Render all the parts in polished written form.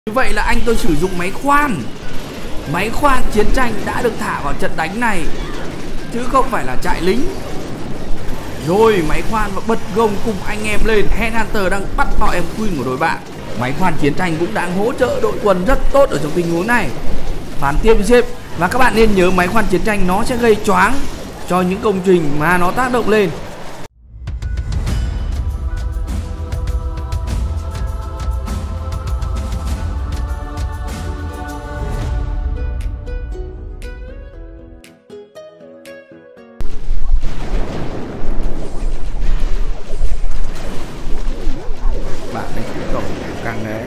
Như vậy là anh tôi sử dụng máy khoan. Máy khoan chiến tranh đã được thả vào trận đánh này, chứ không phải là trại lính. Rồi máy khoan và bật gồng cùng anh em lên. Headhunter đang bắt vào em Queen của đội bạn. Máy khoan chiến tranh cũng đang hỗ trợ đội quân rất tốt ở trong tình huống này. Phán tiếp với sếp. Và các bạn nên nhớ máy khoan chiến tranh nó sẽ gây choáng cho những công trình mà nó tác động lên. Bạn ấy cũng cổng càng đấy.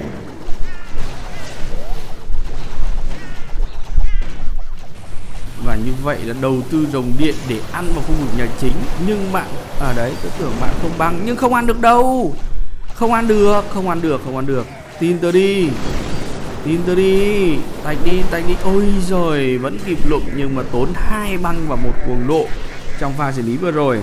Và như vậy là đầu tư dòng điện để ăn vào khu vực nhà chính. Nhưng bạn ở đấy tôi tưởng bạn không băng, nhưng không ăn được đâu. Không ăn được. Tin tôi đi. Tạch đi. Ôi giời, vẫn kịp lụng nhưng mà tốn 2 băng và 1 cuồng độ trong pha xử lý vừa rồi.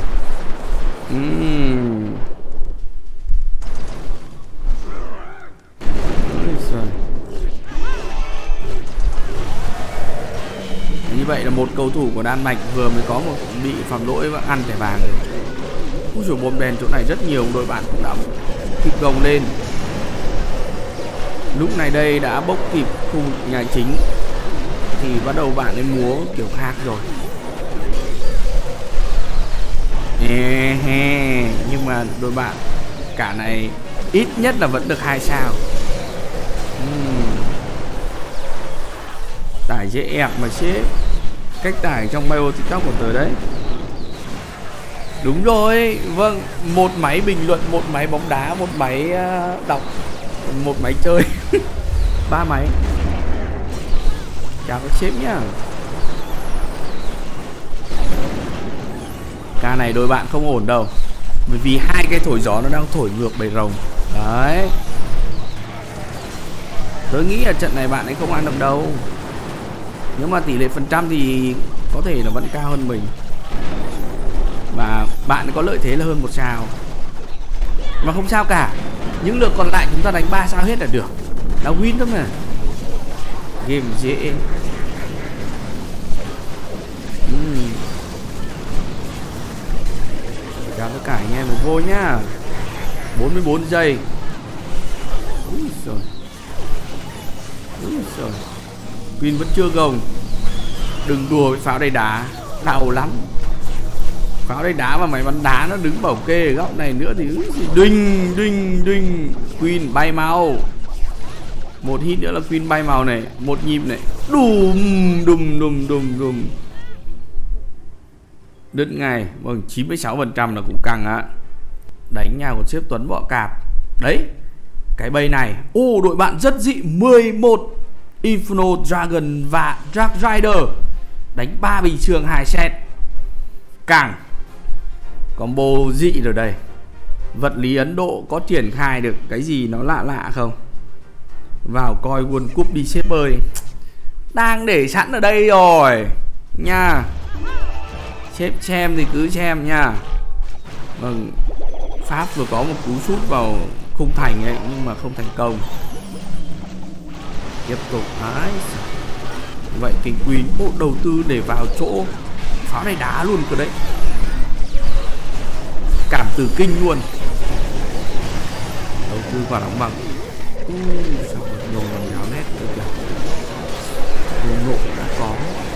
Như vậy là một cầu thủ của Đan Mạch vừa mới có một bị phạm lỗi và ăn thẻ vàng. Úi dồi, bom đèn chỗ này rất nhiều, đội bạn cũng đã kịp gồng lên. Lúc này đây đã bốc kịp khu vực nhà chính thì bắt đầu bạn ấy múa kiểu khác rồi. Nhưng mà đội bạn cả này ít nhất là vẫn được 2 sao. Tải dễ ẹp mà sếp. Cách tải trong bio TikTok của tớ đấy. Đúng rồi, vâng. Một máy bình luận, một máy bóng đá, một máy đọc, một máy chơi. 3 máy. Chào các sếp nhá. Ca này đôi bạn không ổn đâu, bởi vì 2 cái thổi gió nó đang thổi ngược bầy rồng. Đấy. Tớ nghĩ là trận này bạn ấy không ăn được đâu. Nếu mà tỷ lệ phần trăm thì có thể là vẫn cao hơn mình. Và bạn có lợi thế là hơn 1 sao. Mà không sao cả. Những lượt còn lại chúng ta đánh 3 sao hết là được. Là win thôi mà. Game dễ. Chào tất cả anh em một vô nhá. 44 giây. Úi giời. Queen vẫn chưa gồng. Đừng đùa với pháo đầy đá, đau lắm. Pháo đầy đá mà mày bắn đá nó đứng bảo kê ở góc này nữa thì đinh. Queen bay màu. Một hit nữa là Queen bay màu này. Một nhịp này. Đùm. Đứt ngay. Vâng, 96% là cũng căng á. Đánh nhau của sếp Tuấn bọ cạp. Đấy. Cái bầy này. Đội bạn rất dị. 11 Inferno Dragon và Dark Rider. Đánh 3 bình thường 2 set. Càng combo dị rồi đây. Vật lý Ấn Độ có triển khai được cái gì nó lạ không? Vào coi World Cup đi sếp ơi. Đang để sẵn ở đây rồi nha. Sếp xem thì cứ xem nha. Vâng, Pháp vừa có một cú sút vào khung thành ấy, nhưng mà không thành công. Tiếp tục. Vậy cái Queen đầu tư để vào chỗ pháo này đá luôn cơ đấy. Cảm tử kinh luôn. Đầu tư quả đóng bằng. Sao nhiều lòng nháo nét nữa kìa. Nộ đã có.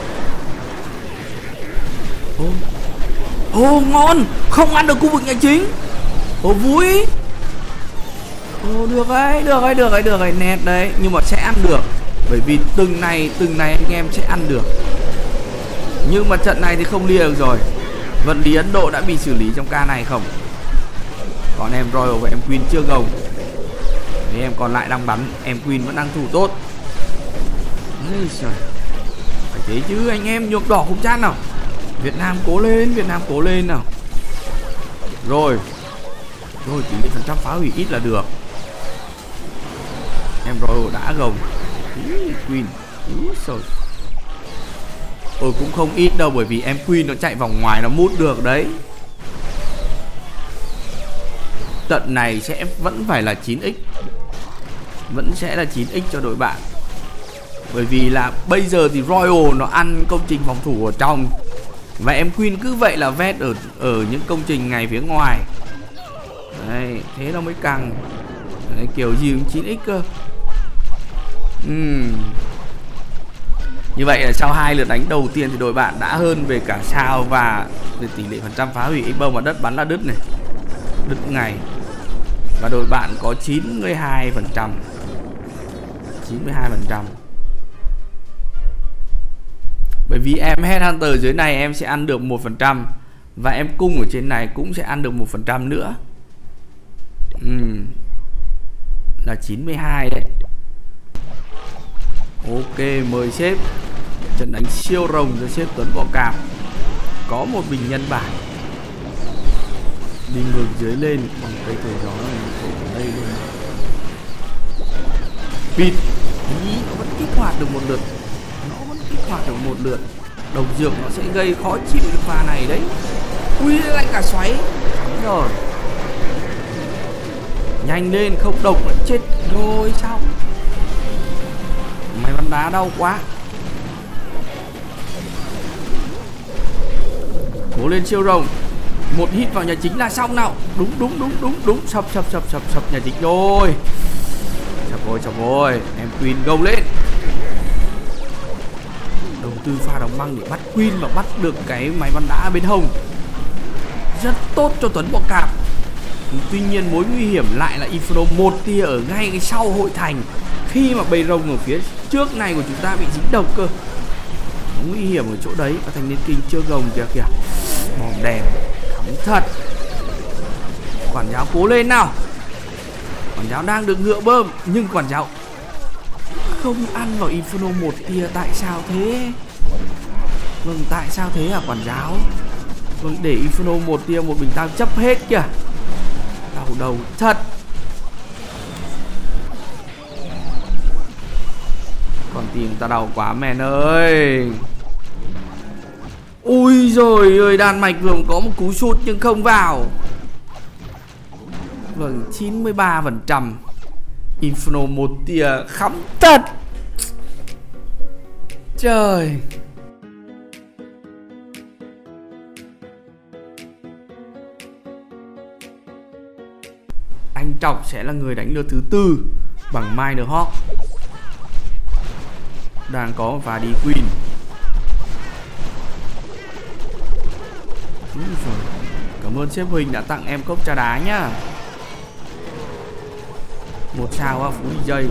Ngon. Không ăn được khu vực nhà chính. Vui. Được ấy. Nét đấy. Nhưng mà sẽ ăn được. Bởi vì từng này anh em sẽ ăn được. Nhưng mà trận này thì không lia được rồi. Vận lý Ấn Độ đã bị xử lý trong ca này không? Còn em Royal và em Queen chưa gồng. Thế em còn lại đang bắn. Em Queen vẫn đang thủ tốt. Phải thế chứ anh em. Nhuộm đỏ không chán nào. Việt Nam cố lên nào. Rồi tỷ lệ phần trăm phá hủy ít là được. Em Royal đã gồng. Queen. Cũng không ít đâu, bởi vì em Queen nó chạy vòng ngoài nó mút được đấy. Trận này sẽ vẫn phải là 9x. vẫn sẽ là 9x cho đội bạn. Bởi vì là bây giờ thì Royal nó ăn công trình phòng thủ ở trong, và em Queen cứ vậy là vét ở những công trình ngay phía ngoài. Đấy, thế nó mới căng. Đấy, kiểu gì cũng 9x cơ. Như vậy là sau 2 lượt đánh đầu tiên thì đội bạn đã hơn về cả sao và về tỷ lệ phần trăm phá hủy. X bông vào đất bắn là đứt này, đứt ngày. Và đội bạn có 92%. 92%. Bởi vì em Headhunter dưới này em sẽ ăn được 1%, và em cung ở trên này cũng sẽ ăn được 1% nữa. Là 92 đấy. Ok, mời sếp. Trận đánh siêu rồng cho sếp Tuấn Võ Cạp. Có một bình nhân bản. Đi ngược dưới lên bằng cây thổi gió này ở đây luôn. Bịt. Nó vẫn kích hoạt được một lượt. Độc dược nó sẽ gây khó chịu cái pha này đấy. Ui, lại cả xoáy. Đúng rồi. Nhanh lên, không độc lại chết rồi sao? Máy bắn đá đau quá. Cố lên siêu rồng. Một hit vào nhà chính là xong nào. Đúng. Sập nhà chính rồi. Sập rồi. Em Queen gồng lên. Đầu tư pha đóng băng để bắt Queen và bắt được cái máy bắn đá bên hông. Rất tốt cho Tuấn Võ Cạp. Tuy nhiên mối nguy hiểm lại là Inferno 1 tia ở ngay cái sau hội thành, khi mà bầy rồng ở phía trước này của chúng ta bị dính độc cơ. Nguy hiểm ở chỗ đấy. Và thanh niên kinh chưa gồng kìa. Bom đèn khắm thật. Quản giáo cố lên nào. Quản giáo đang được ngựa bơm, nhưng quản giáo không ăn vào Inferno 1 tia. Tại sao thế? Vâng, tại sao thế hả quản giáo? Vâng, để Inferno 1 tia một bình tao chấp hết kìa. Đau đầu thật. Con tim ta đau quá mèn ơi. Ui rồi ơi, đan mạch vừa có một cú sút nhưng không vào. Vâng, 93%. Inferno 1 tia khắm thật. Trời. Anh Trọc sẽ là người đánh lượt thứ 4 bằng Minor Hawk. Đang có một pha đi Queen. Cảm ơn sếp Huỳnh đã tặng em cốc trà đá nhá. 1 sao á, Phú DJ.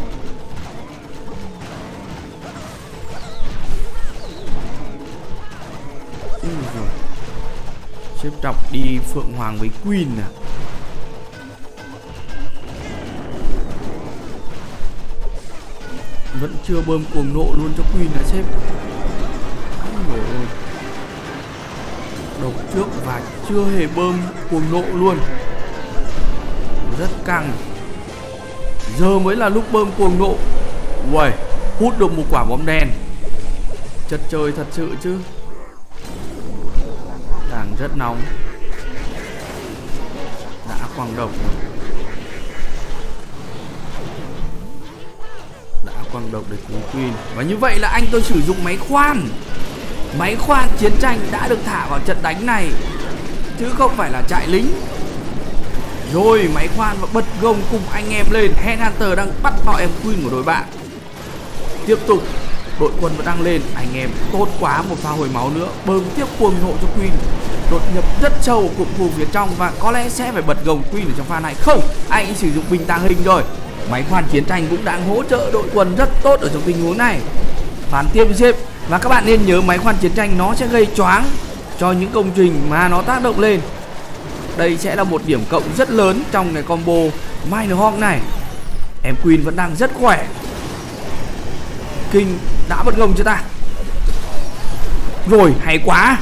Sếp Trọc đi Phượng Hoàng với Queen à. Vẫn chưa bơm cuồng nộ luôn cho Queen là sếp. Độc trước và chưa hề bơm cuồng nộ luôn. Rất căng. Giờ mới là lúc bơm cuồng nộ. Uầy, hút được một quả bom đen. Chật trời thật sự chứ. Đang rất nóng. Đã quăng độc rồi. Đã quăng độc để cứu Queen. Và như vậy là anh tôi sử dụng máy khoan. Máy khoan chiến tranh đã được thả vào trận đánh này, chứ không phải là trại lính. Rồi máy khoan và bật gồng cùng anh em lên. Headhunter đang bắt vào em Queen của đội bạn. Tiếp tục, đội quân vẫn đang lên. Anh em tốt quá, một pha hồi máu nữa. Bơm tiếp cuồng nộ cho Queen. Đột nhập rất sâu cụm khu phía trong, và có lẽ sẽ phải bật gồng Queen ở trong pha này. Không, anh ấy sử dụng bình tàng hình rồi. Máy khoan chiến tranh cũng đang hỗ trợ đội quân rất tốt ở trong tình huống này. Phán tiếp với sếp. Và các bạn nên nhớ máy khoan chiến tranh nó sẽ gây choáng cho những công trình mà nó tác động lên. Đây sẽ là một điểm cộng rất lớn trong cái combo Minor Hawk này. Em Queen vẫn đang rất khỏe. King đã bật gồng cho ta. Rồi, hay quá.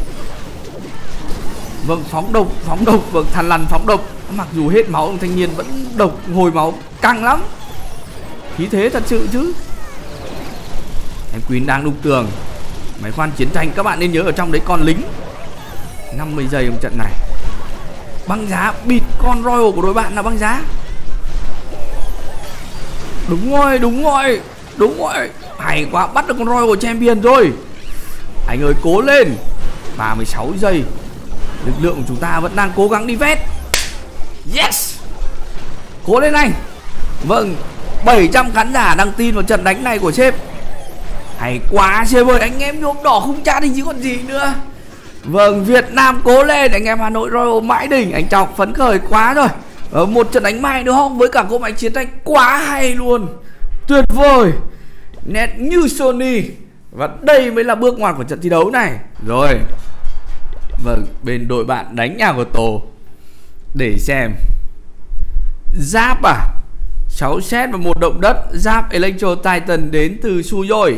Vâng, phóng độc. Vâng, thằn lằn phóng độc. Mặc dù hết máu, thanh niên vẫn độc hồi máu. Căng lắm. Khí thế thật sự chứ. Em Queen đang đục tường. Máy khoan chiến tranh, các bạn nên nhớ ở trong đấy còn lính. 50 giây trong trận này. Băng giá bịt con Royal của đội bạn là băng giá. Đúng rồi, đúng rồi, đúng rồi. Hay quá, bắt được con Royal Champion rồi. Anh ơi cố lên. 36 giây. Lực lượng của chúng ta vẫn đang cố gắng đi vét. Yes. Cố lên anh. Vâng, 700 khán giả đang tin vào trận đánh này của sếp. Hay quá sếp ơi, anh em nhuộm đỏ không chat thì chứ còn gì nữa. Vâng, Việt Nam cố lên. Anh em Hà Nội Royal mãi đỉnh. Anh Trọng phấn khởi quá rồi. Một trận đánh may đúng không? Với cả cỗ máy chiến tranh quá hay luôn. Tuyệt vời. Nét như Sony. Và đây mới là bước ngoặt của trận thi đấu này. Rồi. Vâng, bên đội bạn đánh nhà của Tổ. Để xem. Giáp à? 6 set và 1 động đất. Giáp Electro Titan đến từ Suyoi.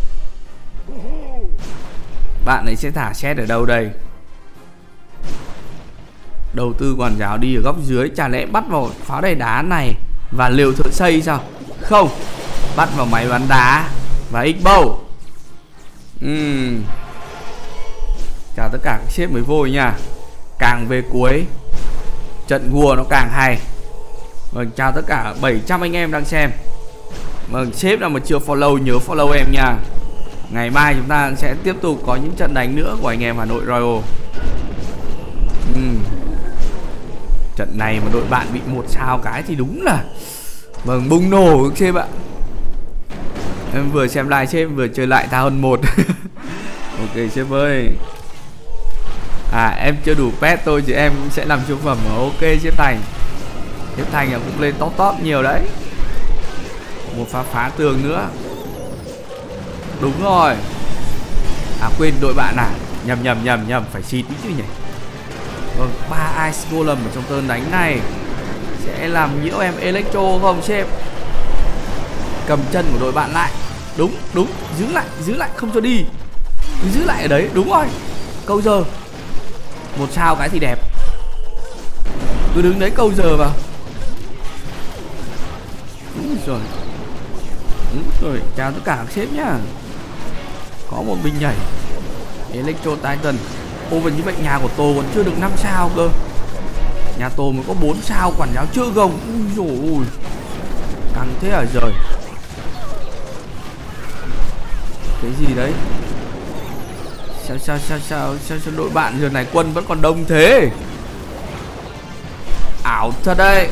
Bạn ấy sẽ thả set ở đâu đây? Đầu tư quản giáo đi ở góc dưới. Chả lẽ bắt vào pháo đài đá này và liều thợ xây sao? Không, bắt vào máy bắn đá và X-Bow. Chào tất cả các sếp mới vô nha. Càng về cuối trận War nó càng hay. Vâng, chào tất cả 700 anh em đang xem. Vâng, sếp nào mà chưa follow nhớ follow em nha. Ngày mai chúng ta sẽ tiếp tục có những trận đánh nữa của anh em Hà Nội Royal. Trận này mà đội bạn bị 1 sao cái thì đúng là vâng, bùng nổ các sếp ạ. Em vừa xem live sếp vừa chơi lại thao hơn 1. Ok sếp ơi. Em chưa đủ pet thôi chứ em cũng sẽ làm siêu phẩm. Ok sếp Thành. Sếp Thành cũng lên top nhiều đấy. Một phá tường nữa. Đúng rồi. Quên đội bạn à. Nhầm phải xịt chứ nhỉ. Vâng, 3 Ice Golem ở trong turn đánh này sẽ làm nhiễu em Electro không sếp? Cầm chân của đội bạn lại. Đúng, giữ lại không cho đi. Giữ lại ở đấy, đúng rồi. Câu giờ 1 sao cái thì đẹp. Cứ đứng đấy câu giờ vào. Đúng rồi, chào tất cả các sếp nhá. Có một binh nhảy Electro Titan. Và như vậy nhà của Tô còn chưa được 5 sao cơ. Nhà Tô mới có 4 sao, quản giáo chưa gồng. Ui dồi ôi, căng thế à trời. Cái gì đấy? Sao đội bạn giờ này quân vẫn còn đông thế? Ảo thật đấy.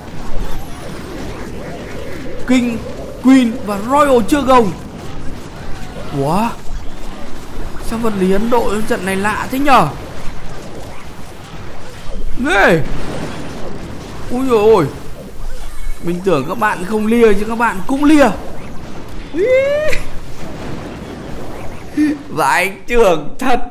King, Queen và Royal chưa gồng. Ủa? Sao vật lý Ấn Độ trận này lạ thế nhở? Ghê. Ui dồi ôi. Mình tưởng các bạn không lia chứ các bạn cũng lia. Vãi trưởng thật.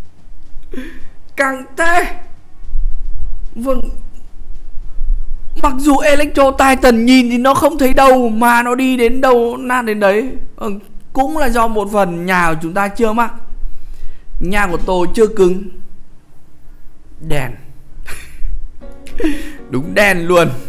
Căng thế. Vâng. Mặc dù Electro Titan nhìn thì nó không thấy đâu, mà nó đi đến đâu nát đến đấy. Cũng là do một phần nhà của chúng ta chưa mắc. Nhà của tôi chưa cứng. Đèn. Đúng đèn luôn.